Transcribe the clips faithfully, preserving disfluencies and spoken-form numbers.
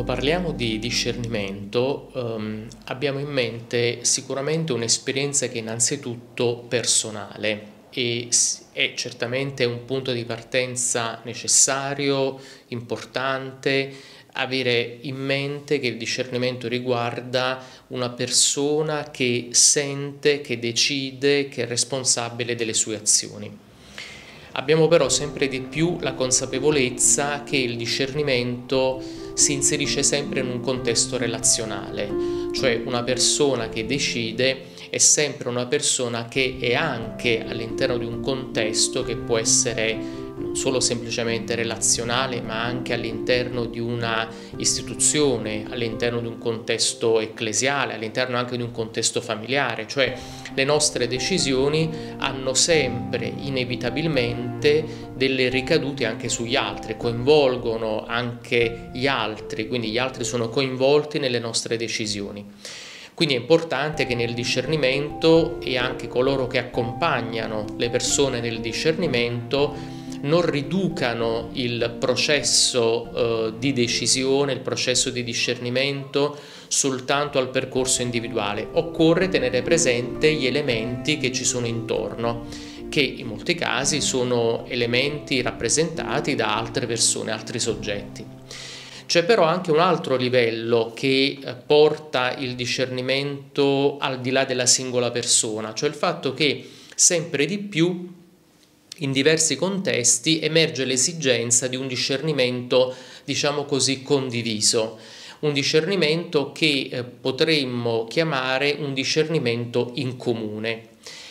Quando parliamo di discernimento, ehm, abbiamo in mente sicuramente un'esperienza che è innanzitutto personale e s- è certamente un punto di partenza necessario, importante, avere in mente che il discernimento riguarda una persona che sente, che decide, che è responsabile delle sue azioni. Abbiamo però sempre di più la consapevolezza che il discernimento si inserisce sempre in un contesto relazionale, cioè una persona che decide è sempre una persona che è anche all'interno di un contesto che può essere non solo semplicemente relazionale, ma anche all'interno di una istituzione, all'interno di un contesto ecclesiale, all'interno anche di un contesto familiare, cioè le nostre decisioni hanno sempre inevitabilmente delle ricadute anche sugli altri, coinvolgono anche gli altri, quindi gli altri sono coinvolti nelle nostre decisioni. Quindi è importante che nel discernimento e anche coloro che accompagnano le persone nel discernimento non riducano il processo eh, di decisione, il processo di discernimento soltanto al percorso individuale. Occorre tenere presente gli elementi che ci sono intorno, che in molti casi sono elementi rappresentati da altre persone, altri soggetti. C'è però anche un altro livello che porta il discernimento al di là della singola persona, cioè il fatto che sempre di più in diversi contesti emerge l'esigenza di un discernimento, diciamo così, condiviso, un discernimento che eh, potremmo chiamare un discernimento in comune.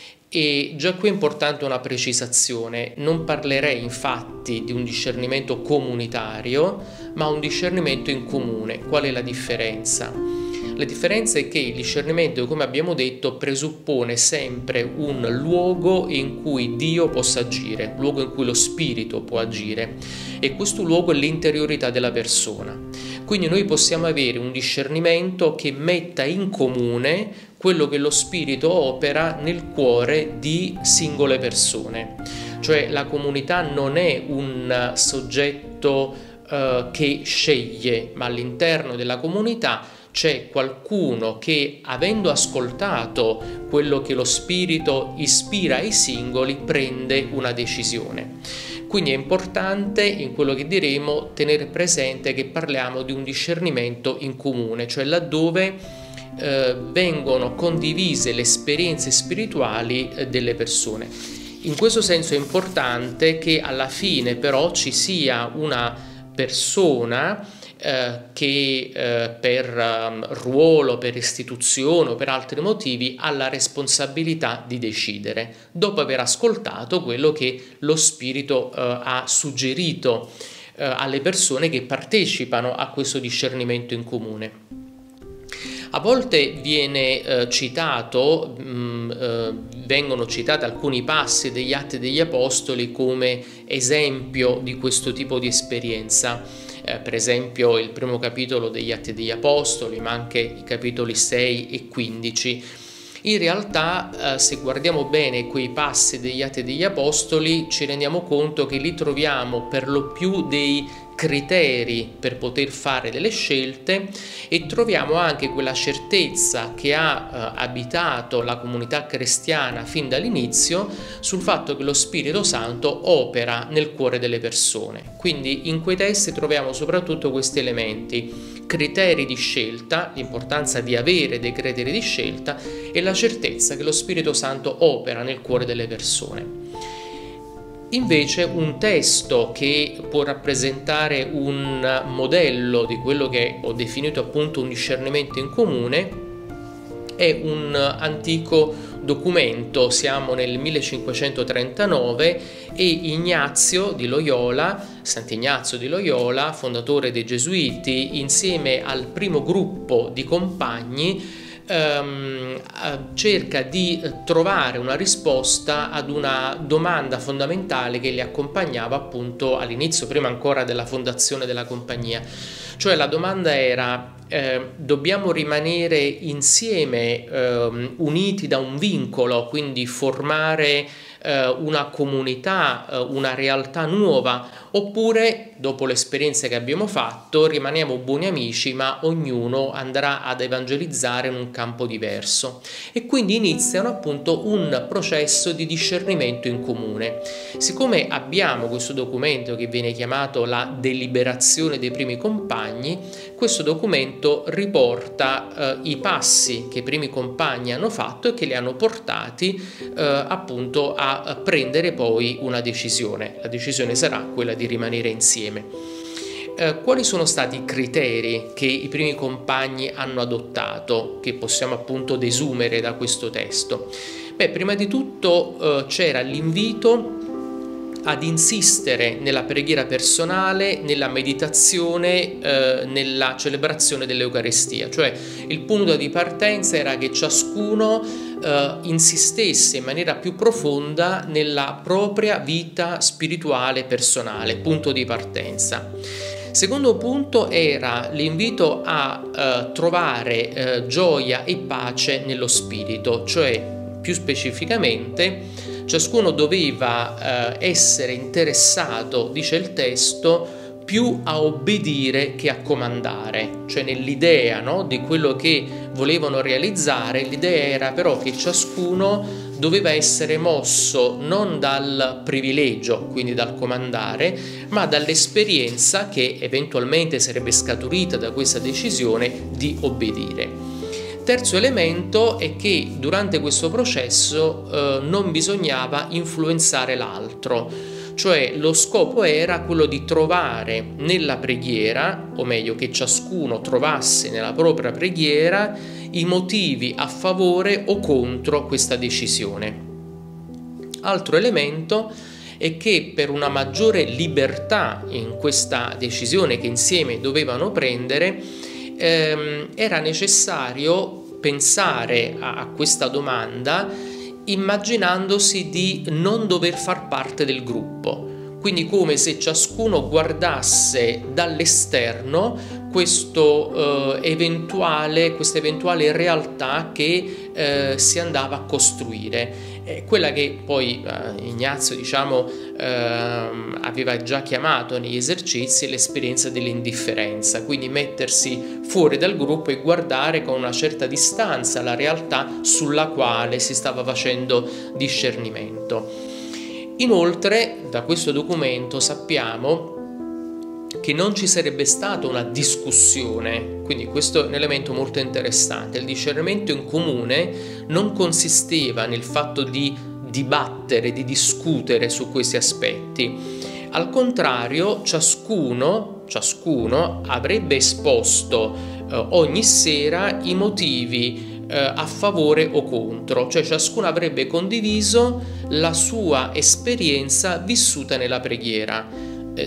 E già qui è importante una precisazione: non parlerei infatti di un discernimento comunitario, ma un discernimento in comune. Qual è la differenza? La differenza è che il discernimento, come abbiamo detto, presuppone sempre un luogo in cui Dio possa agire, un luogo in cui lo Spirito può agire, e questo luogo è l'interiorità della persona. Quindi noi possiamo avere un discernimento che metta in comune quello che lo Spirito opera nel cuore di singole persone. Cioè la comunità non è un soggetto eh, che sceglie, ma all'interno della comunità c'è qualcuno che, avendo ascoltato quello che lo Spirito ispira ai singoli, prende una decisione. Quindi è importante, in quello che diremo, tenere presente che parliamo di un discernimento in comune, cioè laddove eh, vengono condivise le esperienze spirituali eh, delle persone. In questo senso è importante che alla fine però ci sia una persona Eh, che eh, per um, ruolo, per istituzione o per altri motivi ha la responsabilità di decidere, dopo aver ascoltato quello che lo Spirito eh, ha suggerito eh, alle persone che partecipano a questo discernimento in comune. A volte viene eh, citato, mh, eh, vengono citati alcuni passi degli Atti degli Apostoli come esempio di questo tipo di esperienza. Eh, per esempio il primo capitolo degli Atti degli Apostoli, ma anche i capitoli sei e quindici. In realtà, eh, se guardiamo bene quei passi degli Atti degli Apostoli, ci rendiamo conto che lì troviamo per lo più dei criteri per poter fare delle scelte, e troviamo anche quella certezza che ha eh, abitato la comunità cristiana fin dall'inizio sul fatto che lo Spirito Santo opera nel cuore delle persone. Quindi in quei testi troviamo soprattutto questi elementi: criteri di scelta, l'importanza di avere dei criteri di scelta e la certezza che lo Spirito Santo opera nel cuore delle persone. Invece un testo che può rappresentare un modello di quello che ho definito appunto un discernimento in comune è un antico documento, siamo nel millecinquecentotrentanove, e Ignazio di Loyola, Sant'Ignazio di Loyola, fondatore dei Gesuiti, insieme al primo gruppo di compagni ehm, cerca di trovare una risposta ad una domanda fondamentale che li accompagnava appunto all'inizio, prima ancora della fondazione della compagnia. Cioè la domanda era: eh, dobbiamo rimanere insieme, eh, uniti da un vincolo, quindi formare eh, una comunità, eh, una realtà nuova, oppure dopo l'esperienza che abbiamo fatto rimaniamo buoni amici ma ognuno andrà ad evangelizzare in un campo diverso, e quindi iniziano appunto un processo di discernimento in comune. Siccome abbiamo questo documento che viene chiamato la deliberazione dei primi compagni, questo documento riporta eh, i passi che i primi compagni hanno fatto e che li hanno portati eh, appunto a prendere poi una decisione. La decisione sarà quella di rimanere insieme. Eh, quali sono stati i criteri che i primi compagni hanno adottato, che possiamo appunto desumere da questo testo? Beh, prima di tutto eh, c'era l'invito ad insistere nella preghiera personale, nella meditazione, eh, nella celebrazione dell'Eucaristia. Cioè il punto di partenza era che ciascuno eh, insistesse in maniera più profonda nella propria vita spirituale personale, punto di partenza. Secondo punto era l'invito a eh, trovare eh, gioia e pace nello spirito, cioè più specificamente ciascuno doveva eh, essere interessato, dice il testo, più a obbedire che a comandare, cioè nell'idea, no, di quello che volevano realizzare. L'idea era però che ciascuno doveva essere mosso non dal privilegio, quindi dal comandare, ma dall'esperienza che eventualmente sarebbe scaturita da questa decisione di obbedire. Terzo elemento è che durante questo processo eh, non bisognava influenzare l'altro, cioè lo scopo era quello di trovare nella preghiera, o meglio che ciascuno trovasse nella propria preghiera, i motivi a favore o contro questa decisione. Altro elemento è che per una maggiore libertà in questa decisione che insieme dovevano prendere, ehm, era necessario pensare a, a questa domanda immaginandosi di non dover far parte del gruppo, quindi come se ciascuno guardasse dall'esterno questo eh, eventuale, questa eventuale realtà che eh, si andava a costruire. Eh, quella che poi eh, Ignazio diciamo eh, aveva già chiamato negli esercizi l'esperienza dell'indifferenza, quindi mettersi fuori dal gruppo e guardare con una certa distanza la realtà sulla quale si stava facendo discernimento. Inoltre da questo documento sappiamo che non ci sarebbe stata una discussione, quindi questo è un elemento molto interessante. Il discernimento in comune non consisteva nel fatto di dibattere, di discutere su questi aspetti. Al contrario, ciascuno, ciascuno avrebbe esposto eh, ogni sera i motivi eh, a favore o contro, cioè ciascuno avrebbe condiviso la sua esperienza vissuta nella preghiera.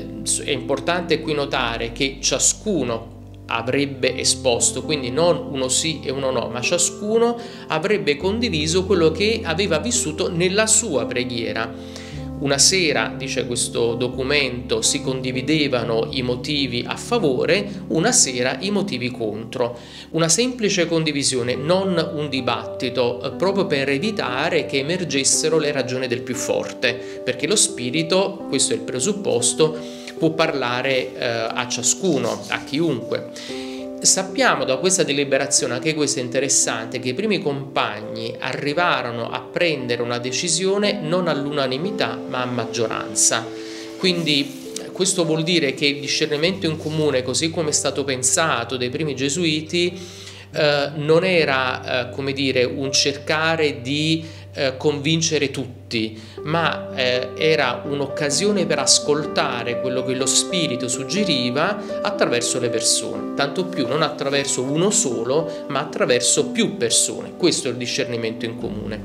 È importante qui notare che ciascuno avrebbe esposto, quindi non uno sì e uno no, ma ciascuno avrebbe condiviso quello che aveva vissuto nella sua preghiera. Una sera, dice questo documento, si condividevano i motivi a favore, una sera i motivi contro. Una semplice condivisione, non un dibattito, proprio per evitare che emergessero le ragioni del più forte, perché lo spirito, questo è il presupposto, può parlare eh, a ciascuno, a chiunque. Sappiamo da questa deliberazione, anche questo è interessante, che i primi compagni arrivarono a prendere una decisione non all'unanimità ma a maggioranza. Quindi questo vuol dire che il discernimento in comune, così come è stato pensato dai primi gesuiti, eh, non era, eh, come dire, un cercare di eh, convincere tutti, ma eh, era un'occasione per ascoltare quello che lo spirito suggeriva attraverso le persone, tanto più non attraverso uno solo, ma attraverso più persone. Questo è il discernimento in comune.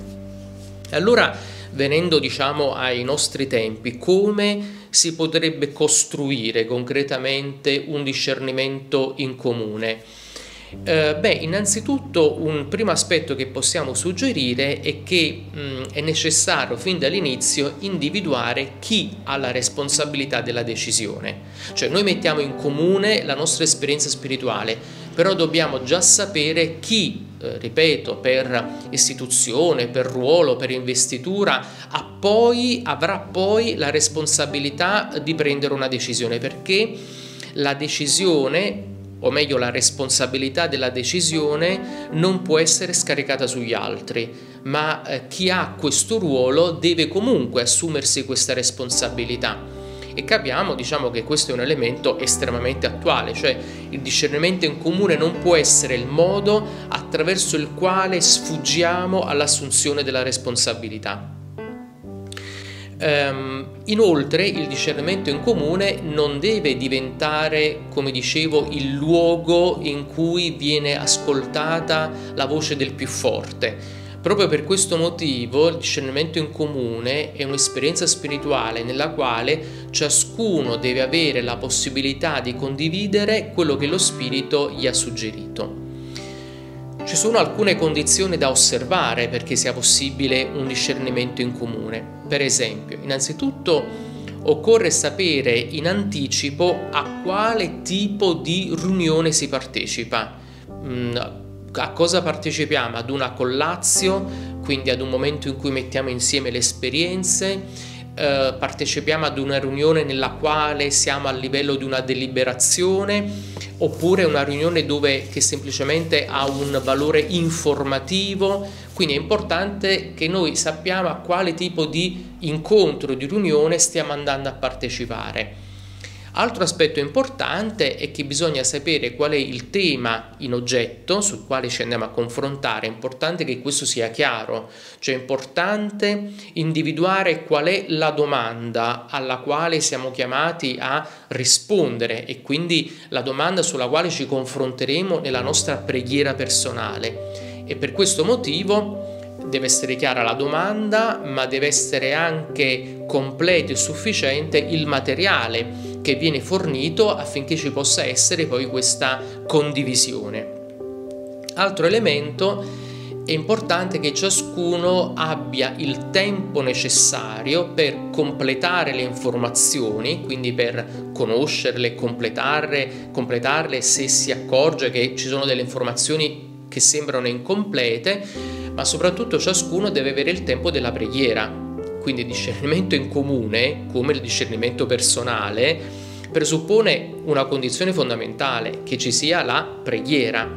Allora, venendo diciamo ai nostri tempi, come si potrebbe costruire concretamente un discernimento in comune? Eh, beh, innanzitutto un primo aspetto che possiamo suggerire è che mh, è necessario fin dall'inizio individuare chi ha la responsabilità della decisione. Cioè noi mettiamo in comune la nostra esperienza spirituale, però dobbiamo già sapere chi eh, ripeto, per istituzione, per ruolo, per investitura, ha poi, avrà poi la responsabilità di prendere una decisione, perché la decisione, o meglio la responsabilità della decisione, non può essere scaricata sugli altri, ma eh, chi ha questo ruolo deve comunque assumersi questa responsabilità. E capiamo, diciamo, che questo è un elemento estremamente attuale, cioè il discernimento in comune non può essere il modo attraverso il quale sfuggiamo all'assunzione della responsabilità. Um, inoltre il discernimento in comune non deve diventare, come dicevo, il luogo in cui viene ascoltata la voce del più forte. Proprio per questo motivo il discernimento in comune è un'esperienza spirituale nella quale ciascuno deve avere la possibilità di condividere quello che lo spirito gli ha suggerito. Ci sono alcune condizioni da osservare perché sia possibile un discernimento in comune. Per esempio, innanzitutto occorre sapere in anticipo a quale tipo di riunione si partecipa. A cosa partecipiamo? Ad una collazio, quindi ad un momento in cui mettiamo insieme le esperienze, eh, partecipiamo ad una riunione nella quale siamo a livello di una deliberazione, oppure una riunione dove che semplicemente ha un valore informativo. Quindi è importante che noi sappiamo a quale tipo di incontro, di riunione stiamo andando a partecipare. Altro aspetto importante è che bisogna sapere qual è il tema in oggetto sul quale ci andiamo a confrontare. È importante che questo sia chiaro, cioè è importante individuare qual è la domanda alla quale siamo chiamati a rispondere e quindi la domanda sulla quale ci confronteremo nella nostra preghiera personale. E per questo motivo deve essere chiara la domanda, ma deve essere anche completo e sufficiente il materiale che viene fornito affinché ci possa essere poi questa condivisione. Altro elemento, è importante che ciascuno abbia il tempo necessario per completare le informazioni, quindi per conoscerle, completarle, completarle se si accorge che ci sono delle informazioni che sembrano incomplete, ma soprattutto ciascuno deve avere il tempo della preghiera. Quindi il discernimento in comune, come il discernimento personale, presuppone una condizione fondamentale, che ci sia la preghiera.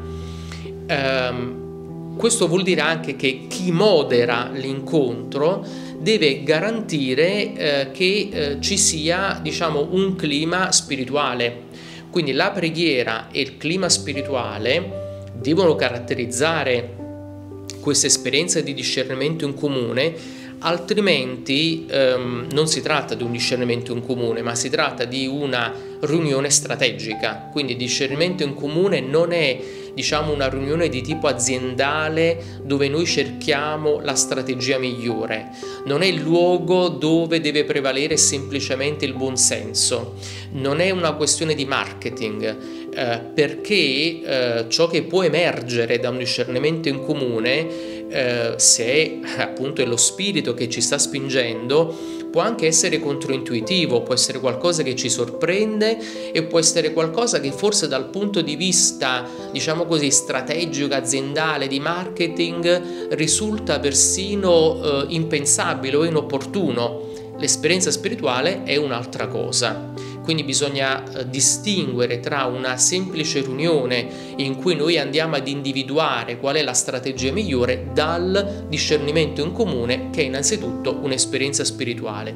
Ehm, questo vuol dire anche che chi modera l'incontro deve garantire eh, che eh, ci sia, diciamo, un clima spirituale. Quindi la preghiera e il clima spirituale devono caratterizzare questa esperienza di discernimento in comune, altrimenti ehm, non si tratta di un discernimento in comune, ma si tratta di una riunione strategica. Quindi il discernimento in comune non è, diciamo, una riunione di tipo aziendale dove noi cerchiamo la strategia migliore, non è il luogo dove deve prevalere semplicemente il buonsenso, non è una questione di marketing, eh, perché eh, ciò che può emergere da un discernimento in comune, eh, se appunto è lo spirito che ci sta spingendo, può anche essere controintuitivo, può essere qualcosa che ci sorprende e può essere qualcosa che forse dal punto di vista, diciamo così, strategico, aziendale, di marketing risulta persino eh, impensabile o inopportuno. L'esperienza spirituale è un'altra cosa. Quindi bisogna eh, distinguere tra una semplice riunione in cui noi andiamo ad individuare qual è la strategia migliore dal discernimento in comune, che è innanzitutto un'esperienza spirituale.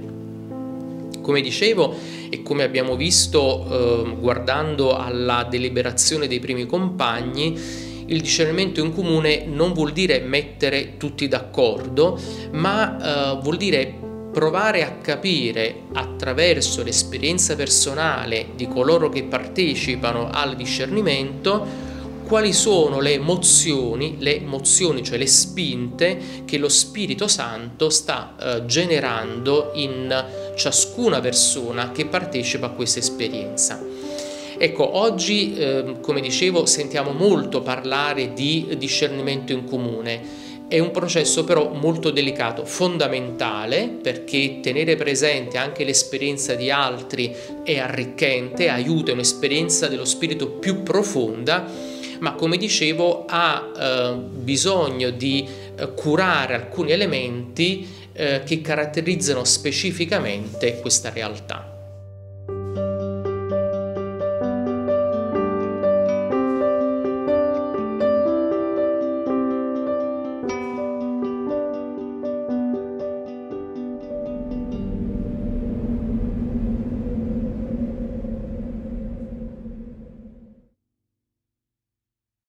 Come dicevo e come abbiamo visto eh, guardando alla deliberazione dei primi compagni, il discernimento in comune non vuol dire mettere tutti d'accordo, ma eh, vuol dire provare a capire attraverso l'esperienza personale di coloro che partecipano al discernimento quali sono le emozioni, le emozioni, cioè le spinte che lo Spirito Santo sta eh, generando in ciascuna persona che partecipa a questa esperienza. Ecco, oggi, eh, come dicevo, sentiamo molto parlare di discernimento in comune. È un processo però molto delicato, fondamentale, perché tenere presente anche l'esperienza di altri è arricchente, aiuta, è un'esperienza dello spirito più profonda, ma come dicevo ha eh, bisogno di eh, curare alcuni elementi eh, che caratterizzano specificamente questa realtà.